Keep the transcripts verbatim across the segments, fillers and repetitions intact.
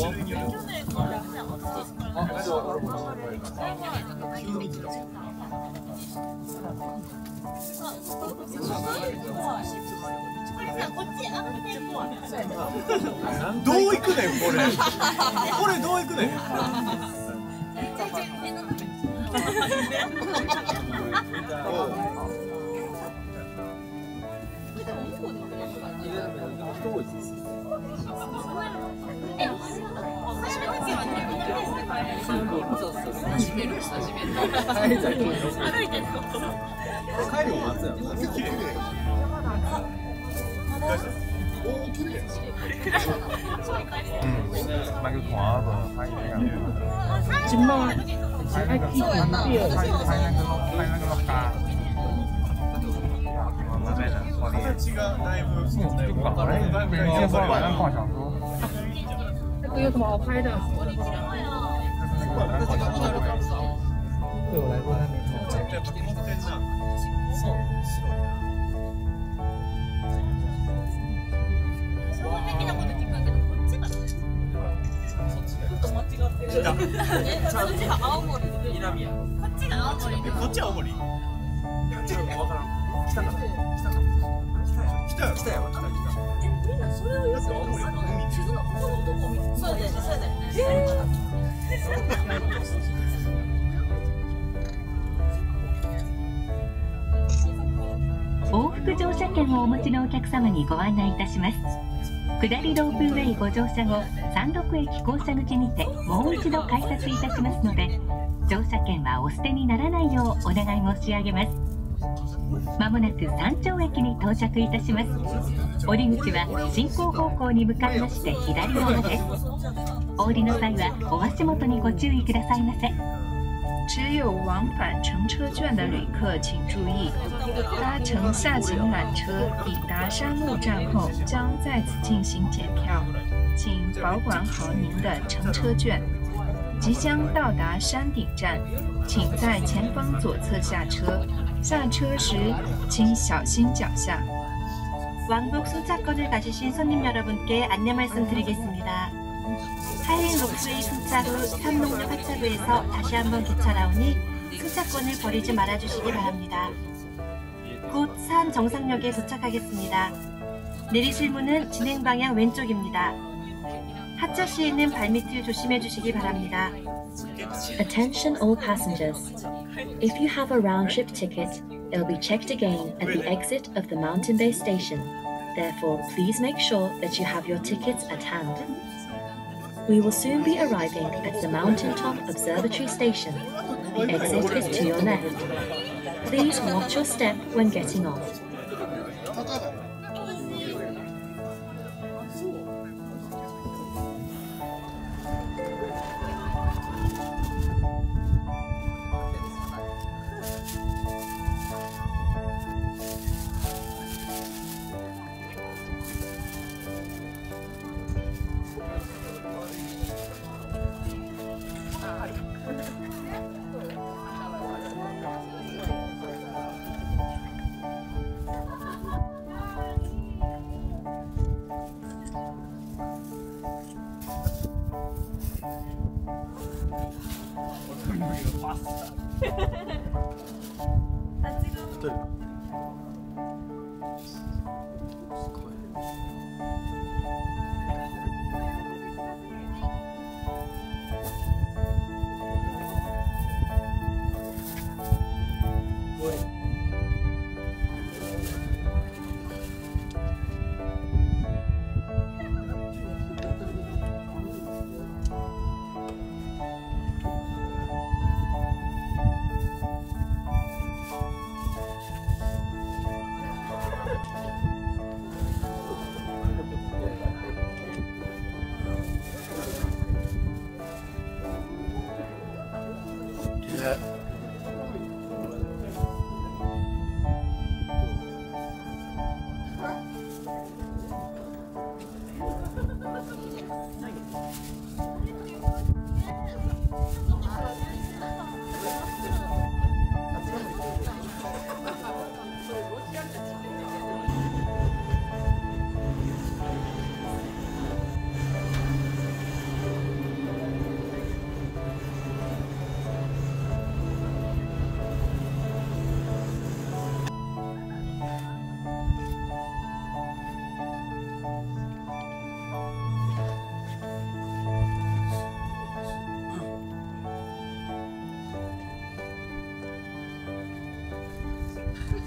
種類による。あ、じゃあ俺も急に来た。どう行くねんこれ。これどう行くねん。 那个团子拍那个， 什么？ 拍那个，拍那个，拍那个，拍那个卡。这个那一部，这个搞的，每天晚上放小说。 那个有什么好拍的？ 对我来说，它没什么好拍的。こっちが青森で南や。こっちが青森で。こっちは青森。わからん。北かな。北か。北や。北や。北や。え、みんなそれを言うと、あの地図のここのとこ見て。そうだよね。そうだよね。 往復乗車券をお持ちのお客様にご案内いたします。下りロープウェイご乗車後、山麓駅降車口にてもう一度改札いたしますので、乗車券はお捨てにならないようお願い申し上げます。まもなく山頂駅に到着いたします。降り口は進行方向に向かいまして左側です。お降りの際はお足元にご注意くださいませ。 只有往返乘车券的旅客请注意，搭乘下行缆车抵达山路站后，将在此进行检票，请保管好您的乘车券。即将到达山顶站，请在前方左侧下车。下车时请小心脚下。 왕복 승차권을 가지신 손님 여러분께 안내 말씀드리겠습니다. 하이엔 록스웨이 승차 후 삼농역 하차구에서 다시 한번 기차 나오니 승차권을 버리지 말아주시기 바랍니다. 곧 산 정상역에 도착하겠습니다. 내리실 문은 진행 방향 왼쪽입니다. 하차 시에는 발밑을 조심해 주시기 바랍니다. Attention all passengers. If you have a round-trip ticket, it will be checked again at the exit of the Mountain Bay station. Therefore, please make sure that you have your tickets at hand. We will soon be arriving at the Mountain Top Observatory station. The exit is to your left. Please watch your step when getting off.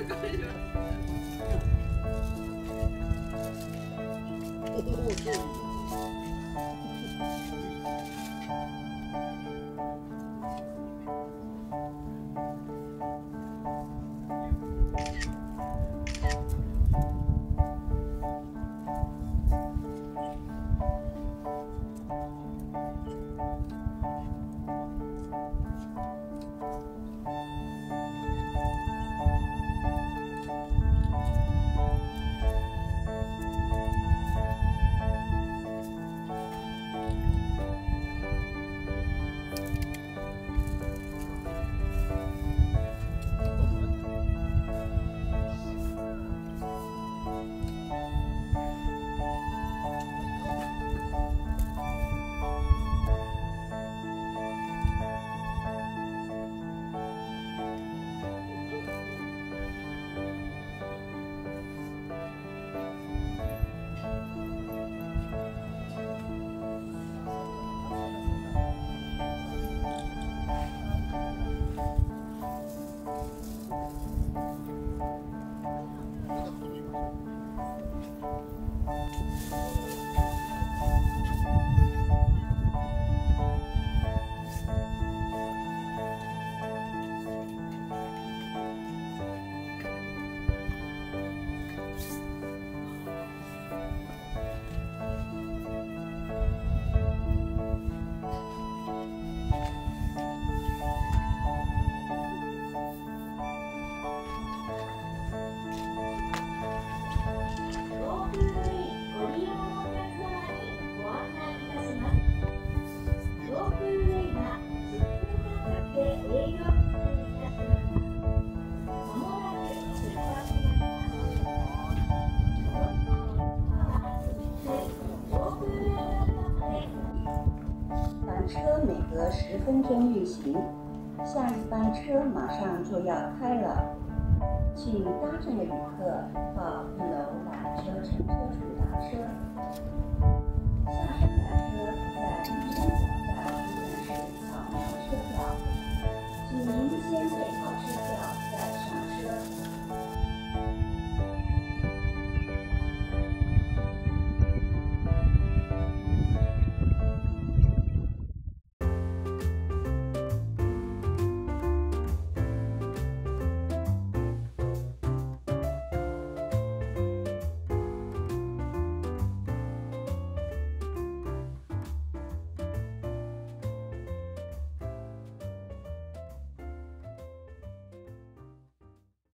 车每隔十分钟运行，下一班车马上就要开了，请搭乘的旅客到一楼缆车乘车处打车。下车缆车在